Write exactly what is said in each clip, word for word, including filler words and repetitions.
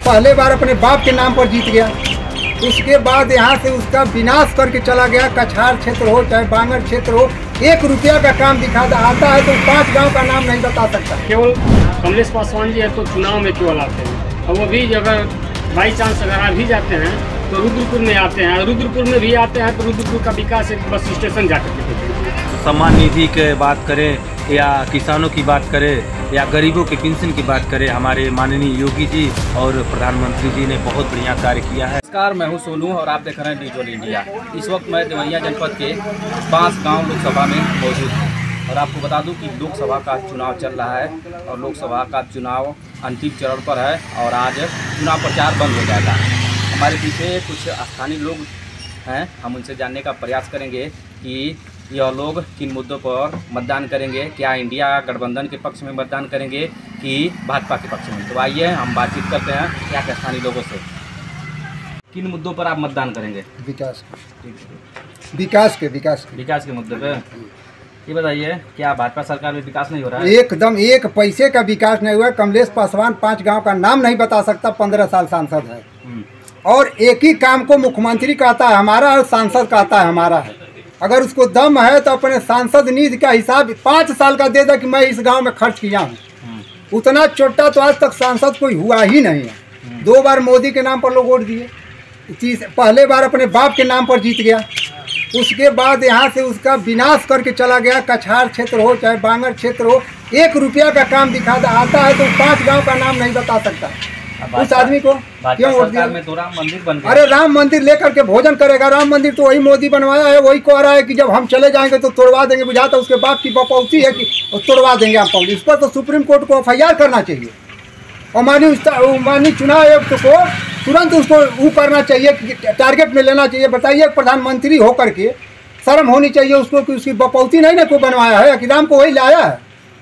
पहले बार अपने बाप के नाम पर जीत गया, उसके बाद यहाँ से उसका विनाश करके चला गया। कछार क्षेत्र हो चाहे बांगर क्षेत्र हो, एक रुपया का काम दिखा आता है तो पांच गांव का नाम नहीं बता सकता। केवल कमलेश पासवान जी है तो चुनाव में केवल आते हैं, और वो भी अगर बाई चांस अगर आ भी जाते हैं तो रुद्रपुर में आते हैं, रुद्रपुर में भी आते हैं तो रुद्रपुर का विकास एक बस स्टेशन जाकर के सम्मान निधि की बात करें या किसानों की बात करें या गरीबों के पेंशन की बात करें, हमारे माननीय योगी जी और प्रधानमंत्री जी ने बहुत बढ़िया कार्य किया है। नमस्कार, मैं हूं सोनू और आप देख रहे हैं डिजिटल इंडिया। इस वक्त मैं देवरिया जनपद के पांच गांव लोकसभा में मौजूद हूं और आपको बता दूं कि लोकसभा का चुनाव चल रहा है और लोकसभा का चुनाव अंतिम चरण पर है और आज चुनाव प्रचार बंद हो जाएगा। हमारे पीछे कुछ स्थानीय लोग हैं, हम उनसे जानने का प्रयास करेंगे कि यह लोग किन मुद्दों पर मतदान करेंगे, क्या इंडिया गठबंधन के पक्ष में मतदान करेंगे कि भाजपा के पक्ष में। तो आइए हम बातचीत करते हैं क्या क्या स्थानीय लोगों से। किन मुद्दों पर आप मतदान करेंगे? विकास विकास के विकास के विकास के मुद्दे पे। ये बताइए, क्या भाजपा सरकार में विकास नहीं हो रहा है? एकदम एक पैसे का विकास नहीं हुआ। कमलेश पासवान पांच गांव का नाम नहीं बता सकता, पंद्रह साल सांसद है और एक ही काम को मुख्यमंत्री कहता है हमारा और सांसद कहता है हमारा है। अगर उसको दम है तो अपने सांसद निधि का हिसाब पाँच साल का दे दे कि मैं इस गांव में खर्च किया हूँ। उतना छोटा तो आज तक सांसद कोई हुआ ही नहीं है। दो बार मोदी के नाम पर लोग वोट दिए, तीस पहले बार अपने बाप के नाम पर जीत गया, उसके बाद यहाँ से उसका विनाश करके चला गया। कछार क्षेत्र हो चाहे बांगर क्षेत्र हो, एक रुपया का काम दिखा आता है तो पाँच गाँव का नाम नहीं बता सकता। उस आदमी को क्यों वोट दिया? में तो राम मंदिर बन गया। अरे राम मंदिर लेकर के भोजन करेगा? राम मंदिर तो वही मोदी बनवाया है, वही कह रहा है कि जब हम चले जाएंगे तो तोड़वा देंगे। बुझाता उसके बाप की बपौती है कि तोड़वा देंगे आप। इस पर तो सुप्रीम कोर्ट को एफ आई आर करना चाहिए और माननीय माननीय चुनाव आयुक्त को तुरंत उसको वो करना चाहिए कि टारगेट में लेना चाहिए। बताइए, प्रधानमंत्री होकर के शर्म होनी चाहिए उसको कि उसकी बपौती नहीं ना को बनवाया है, कि राम को वही लाया है।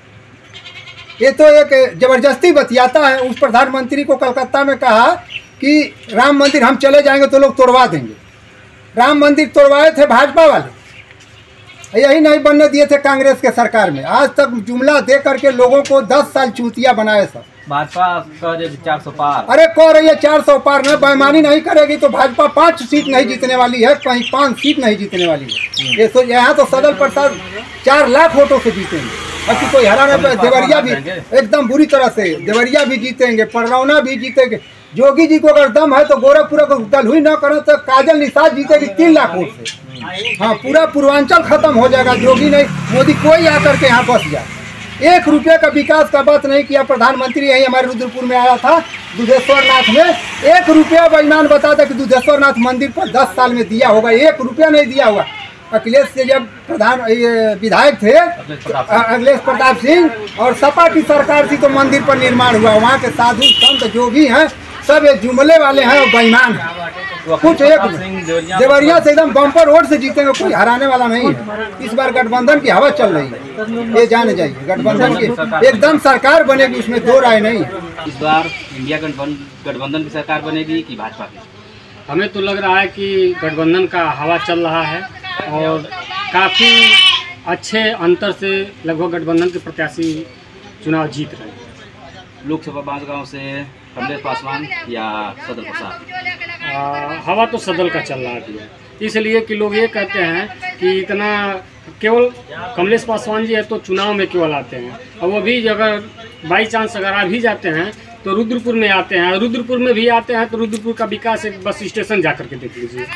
ये तो एक जबरदस्ती बतियाता है। उस प्रधानमंत्री को कलकत्ता में कहा कि राम मंदिर हम चले जाएंगे तो लोग तोड़वा देंगे। राम मंदिर तोड़वाए थे भाजपा वाले, यही नहीं बनने दिए थे कांग्रेस के सरकार में। आज तक जुमला दे करके लोगों को दस साल चूतिया बनाए सब। भाजपा चार सौ पार, अरे कह रही है चार सौ पार न, बेईमानी नहीं करेगी तो भाजपा पाँच सीट नहीं जीतने वाली है, कहीं पाँच सीट नहीं जीतने वाली है। ये तो यहाँ तो सदल प्रसाद चार लाख वोटों से जीतेंगे। अच्छी कोई हराना पे देवरिया भी एकदम बुरी तरह से, देवरिया भी जीतेंगे, पररौना भी जीतेंगे। जोगी जी को अगर दम है तो गोरखपुर को दल हुई ना करो तो काजल निषाद जीतेगी तीन लाख वोट से। हाँ, पूरा पूर्वांचल खत्म हो जाएगा। जोगी नहीं, मोदी कोई आकर के यहाँ बस जाए। एक रुपये का विकास का बात नहीं किया। प्रधानमंत्री यही हमारे रुद्रपुर में आया था दुधेश्वर नाथ में, एक रुपया बेईमान बताता कि दुधेश्वर नाथ मंदिर पर दस साल में दिया होगा, एक रुपया नहीं दिया होगा। अखिलेश से जब प्रधान विधायक थे अखिलेश प्रताप सिंह और सपा की सरकार थी तो मंदिर पर निर्माण हुआ। वहाँ के साधु संत जो भी हैं सब ये जुमले वाले हैं और बेईमान हैं। कुछ एक देवरिया से एकदम बम्पर वोट से जीतेंगे, कोई हराने वाला नहीं है। इस बार गठबंधन की हवा चल रही है, ये जाने जाइए। गठबंधन की एकदम सरकार बनेगी, उसमें दो राय नहीं है। इस बार इंडिया गठबंधन की सरकार बनेगी कि भाजपा की? हमें तो लग रहा है कि गठबंधन का हवा चल रहा है और काफ़ी अच्छे अंतर से लगभग गठबंधन के प्रत्याशी चुनाव जीत रहे हैं। लोकसभा पाँच गांव से कमलेश पासवान या सदल प्रसाद? हवा तो सदल का चल रहा है, इसलिए कि लोग ये कहते हैं कि इतना केवल कमलेश पासवान जी है तो चुनाव में केवल आते हैं, और वो भी अगर बाई चांस अगर आ भी जाते हैं तो रुद्रपुर में आते हैं, रुद्रपुर में भी आते हैं तो रुद्रपुर का विकास एक बस स्टेशन जाकर के देख लीजिए।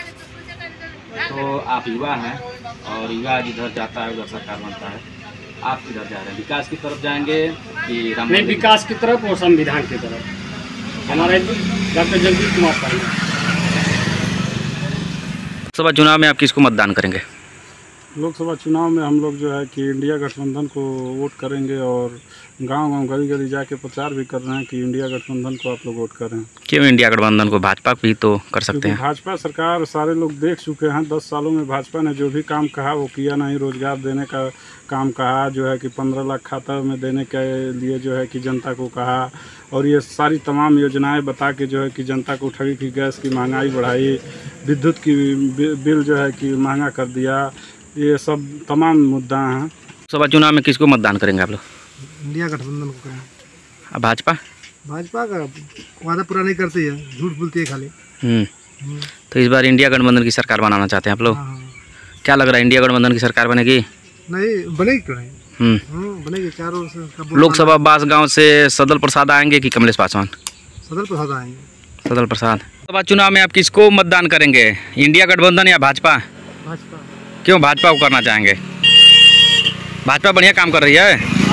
तो आप युवा हैं और युवा जिधर जाता है उधर सरकार बनता है, आप किधर जा रहे हैं? विकास की तरफ जाएंगे कि राम? नहीं, विकास की तरफ और संविधान की तरफ। हमारे डॉक्टर जगदीश कुमार पाल। लोकसभा चुनाव में आप किसको मतदान करेंगे? लोकसभा चुनाव में हम लोग जो है कि इंडिया गठबंधन को वोट करेंगे और गांव गांव गली गली जाके प्रचार भी कर रहे हैं कि इंडिया गठबंधन को आप लोग वोट करें। क्यों इंडिया गठबंधन को? भाजपा भी तो कर सकते हैं। भाजपा सरकार सारे लोग देख चुके हैं, दस सालों में भाजपा ने जो भी काम कहा वो किया नहीं। रोजगार देने का काम कहा, जो है कि पंद्रह लाख खाता में देने के लिए जो है कि जनता को कहा, और ये सारी तमाम योजनाएं बता के जो है कि जनता को ठगी की, गैस की महंगाई बढ़ाई, विद्युत की बिल जो है कि महंगा कर दिया। ये सब तमाम मुद्दा हैं। लोकसभा चुनाव में किसको मतदान करेंगे आप लोग? इंडिया गठबंधन को करें। भाजपा? भाजपा का वादा पूरा नहीं करती है, झूठ बोलती है खाली। हम्म तो इस बार इंडिया गठबंधन की सरकार बनाना चाहते हैं आप लोग? क्या लग रहा है, इंडिया गठबंधन की सरकार बनेगी? नहीं बनेगी, क्यों नहीं हम्म बनेगी। चारों से लोकसभा बांसगांव से सदल प्रसाद आएंगे कि कमलेश पासवान? सदल प्रसाद आएंगे। सदल प्रसाद। लोकसभा चुनाव में आप किसको मतदान करेंगे, इंडिया गठबंधन या भाजपा? भाजपा। क्यों भाजपा को करना चाहेंगे? भाजपा बढ़िया काम कर रही है।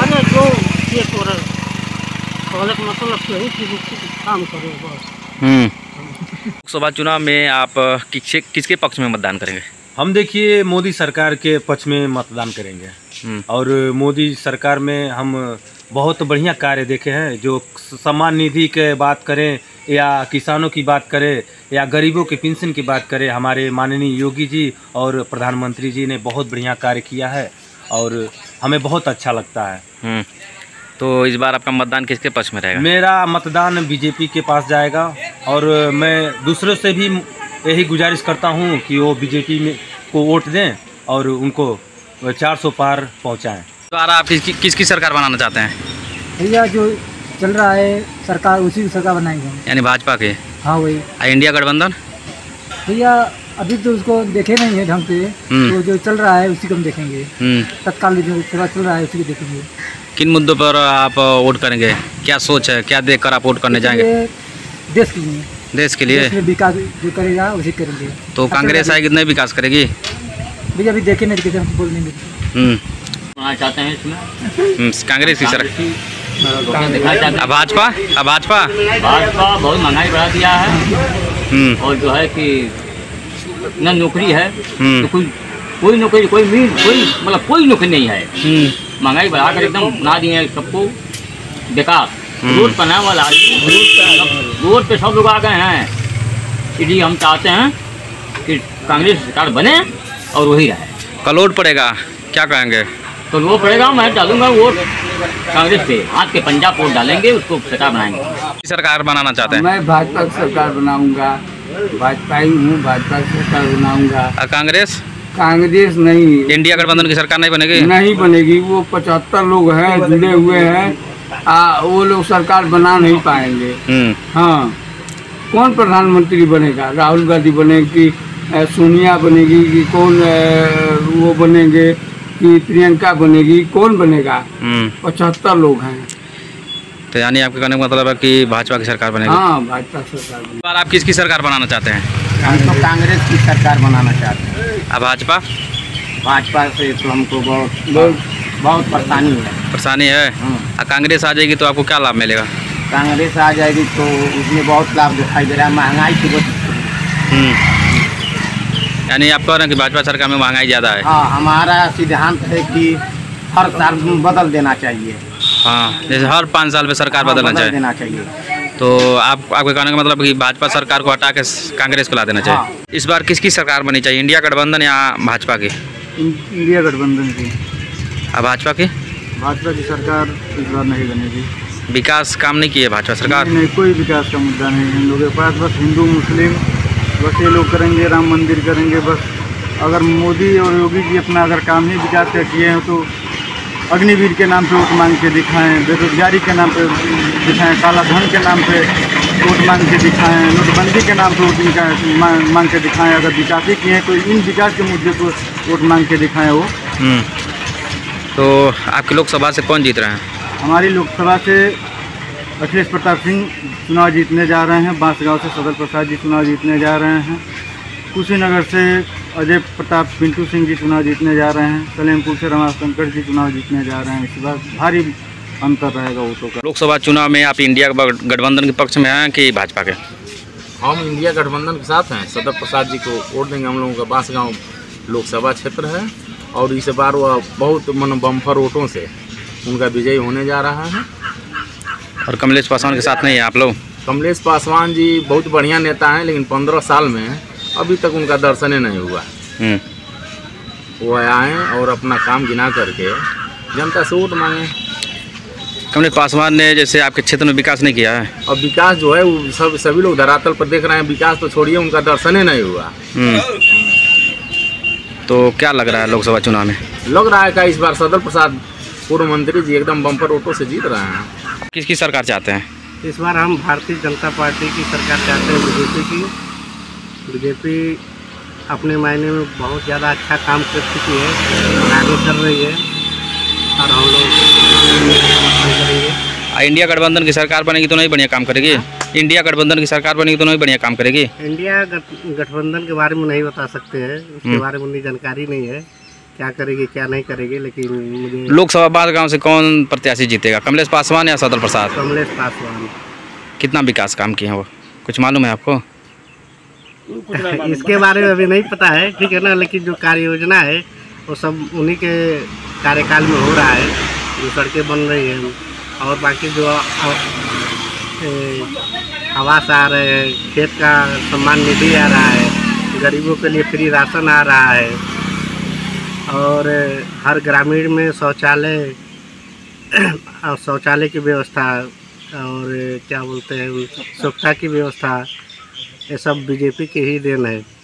हम्म लोकसभा चुनाव में आप किसके किसके पक्ष में मतदान करेंगे? हम देखिए मोदी सरकार के पक्ष में मतदान करेंगे और मोदी सरकार में हम बहुत बढ़िया कार्य देखे हैं। जो सम्मान निधि के बात करें या किसानों की बात करें या गरीबों के पेंशन की बात करें, हमारे माननीय योगी जी और प्रधानमंत्री जी ने बहुत बढ़िया कार्य किया है और हमें बहुत अच्छा लगता है। तो इस बार आपका मतदान किसके पक्ष में रहेगा? मेरा मतदान बीजेपी के पास जाएगा और मैं दूसरों से भी यही गुजारिश करता हूं कि वो बीजेपी में को वोट दें और उनको चार सौ पार पहुंचाएं। तो आप किसकी किसकी सरकार बनाना चाहते हैं? भैया जो चल रहा है सरकार उसी की सरकार बनाएंगे, यानी भाजपा के? हाँ वही। इंडिया गठबंधन भैया अभी तो उसको देखे नहीं है ढंग से, तो जो चल रहा है उसी को हम देखेंगे। तत्काल जो सेवा चल रहा है उसी को देखेंगे। किन मुद्दों पर आप वोट करेंगे, क्या सोच है, क्या देखकर आप वोट करने जाएंगे? देश के लिए। देश के लिए विकास जो करेगा उसी करेंगे। तो कांग्रेस आएगी कितना विकास करेगी? भैया अभी देखे नहीं, कैसे हम बोल नहीं देते। चाहते हैं इसमें कांग्रेस की सरकार। भाजपा भाजपा भाजपा बहुत महंगाई बढ़ा दिया है और जो है कि न नौकरी है तो कोई कोई नौकरी कोई मीन कोई मतलब कोई नौकरी नहीं है। महंगाई बढ़ाकर एकदम बना दिए हैं सबको बेकार। रोड पर वाला रोड पे सब लोग आ गए हैं, इसलिए हम चाहते हैं कि कांग्रेस सरकार बने और वही रहे। कल वोट पड़ेगा, क्या कहेंगे? तो वो पड़ेगा, मैं डालूंगा वोट कांग्रेस पे, हाथ के पंजाब वोट डालेंगे, उसको सरकार बनाएंगे। सरकार बनाना चाहते हैं? मैं भाजपा की सरकार बनाऊंगा, भाजपा ही हूँ, भाजपा की सरकार बनाऊंगा। कांग्रेस? कांग्रेस नहीं। इंडिया गठबंधन की सरकार नहीं बनेगी? नहीं बनेगी, वो पचहत्तर लोग हैं जुड़े हुए हैं, आ, वो लोग सरकार बना नहीं पाएंगे। हाँ, कौन प्रधानमंत्री बनेगा? राहुल गांधी बनेगी, सोनिया बनेगी कि कौन वो बनेंगे कि प्रियंका बनेगी, कौन बनेगा? पचहत्तर लोग हैं। तो यानी आपके कहने का मतलब है कि भाजपा की सरकार बनेगी? हाँ, भाजपा सरकार। बार आप किसकी सरकार बनाना चाहते हैं? हम तो कांग्रेस की सरकार बनाना चाहते हैं। अब भाजपा? भाजपा से तो हमको बहुत बहुत बहुत परेशानी है। परेशानी है? और कांग्रेस आ जाएगी तो आपको क्या लाभ मिलेगा? कांग्रेस आ जाएगी तो उसमें बहुत लाभ दिखाई दे रहा है, महंगाई की वजह। यानी आप कह रहे हैं कि भाजपा सरकार में महंगाई ज़्यादा है? हाँ, हमारा सिद्धांत है कि हर साल बदल देना चाहिए। हाँ, जैसे हर पाँच साल में सरकार हाँ, बदलना बदल चाहिए। देना चाहिए। तो आप आपके कहने का मतलब कि भाजपा सरकार को हटा के कांग्रेस को ला देना चाहिए। हाँ। इस बार किसकी सरकार बनी चाहिए, इंडिया गठबंधन या भाजपा की? इंडिया गठबंधन की। अब भाजपा की? भाजपा की सरकार इस बार नहीं बनेगी। विकास काम नहीं किए भाजपा सरकार? नहीं, कोई विकास का मुद्दा नहीं है इन लोगों के पास। बस हिंदू मुस्लिम बस ये लोग करेंगे, राम मंदिर करेंगे बस। अगर मोदी और योगी जी अपना अगर काम ही विकास का किए हैं तो अग्निवीर के नाम पे वोट मांग के दिखाएं, बेरोजगारी के नाम पे दिखाएं, काला धन के नाम पे वोट मांग के दिखाएं, नोटबंदी के नाम पे वोट मांग मांग के दिखाएं। अगर विकास ही किए हैं तो इन विकास के मुद्दे पर वोट मांग के दिखाएं वो। तो आपकी लोकसभा से कौन जीत रहे हैं? हमारी लोकसभा से अखिलेश प्रताप सिंह चुनाव जीतने जा रहे हैं, बांसगांव से सदल प्रसाद जी चुनाव जीतने जा रहे हैं, कुशीनगर से अजय प्रताप पिंटू सिंह जी चुनाव जीतने जा रहे हैं, सलेमपुर से रमाशंकर जी चुनाव जीतने जा रहे हैं। इस बार भारी अंतर रहेगा वोटों का। लोकसभा चुनाव में आप इंडिया गठबंधन के पक्ष में हैं कि भाजपा के? हम इंडिया गठबंधन के साथ हैं। सदर प्रसाद जी को वोट देंगे। हम लोगों का बांसगांव लोकसभा क्षेत्र है और इस बार वह बहुत मन बम्फर वोटों से उनका विजय होने जा रहा है। और कमलेश पासवान के साथ नहीं है आप लोग? कमलेश पासवान जी बहुत बढ़िया नेता हैं, लेकिन पंद्रह साल में अभी तक उनका दर्शन ही नहीं हुआ। वो आए और अपना काम गिना करके जनता से वोट मांगे। कमलेश पासवान ने जैसे आपके क्षेत्र में विकास नहीं किया है? और विकास जो है वो सब सभी लोग धरातल पर देख रहे हैं। विकास तो छोड़िए, उनका दर्शन ही नहीं हुआ। तो क्या लग रहा है लोकसभा चुनाव में? लग रहा है कि इस बार सदर प्रसाद पूर्व मंत्री जी एकदम बम्पर वोटों से जीत रहे हैं। किसकी सरकार चाहते हैं? इस बार हम भारतीय जनता पार्टी की सरकार चाहते हैं, बीजेपी की। बीजेपी अपने मायने में बहुत ज़्यादा अच्छा काम कर चुकी है और आगे कर रही है, और हम लोग करेंगे। इंडिया गठबंधन की सरकार बनेगी तो नहीं बढ़िया काम करेगी? इंडिया गठबंधन की सरकार बनेगी तो नहीं बढ़िया काम करेगी? इंडिया गठबंधन के बारे में नहीं बता सकते हैं, उसके बारे में उतनी जानकारी नहीं है, क्या करेगी क्या नहीं करेगी। लेकिन मुझे लोकसभा बांसगांव से कौन प्रत्याशी जीतेगा, कमलेश पासवान या सदल प्रसाद? कमलेश पासवान। कितना विकास काम किए हैं वो, कुछ मालूम है आपको? इसके बारे में अभी नहीं पता है, ठीक है ना, लेकिन जो कार्य योजना है वो सब उन्हीं के कार्यकाल में हो रहा है, जो सड़कें बन रही हैं, और बाकी जो आवास आ रहे हैं, खेत का सम्मान निधि आ रहा है, गरीबों के लिए फ्री राशन आ रहा है, और हर ग्रामीण में शौचालय और शौचालय की व्यवस्था, और क्या बोलते हैं स्वच्छता की व्यवस्था, ये सब बीजेपी के ही देन है।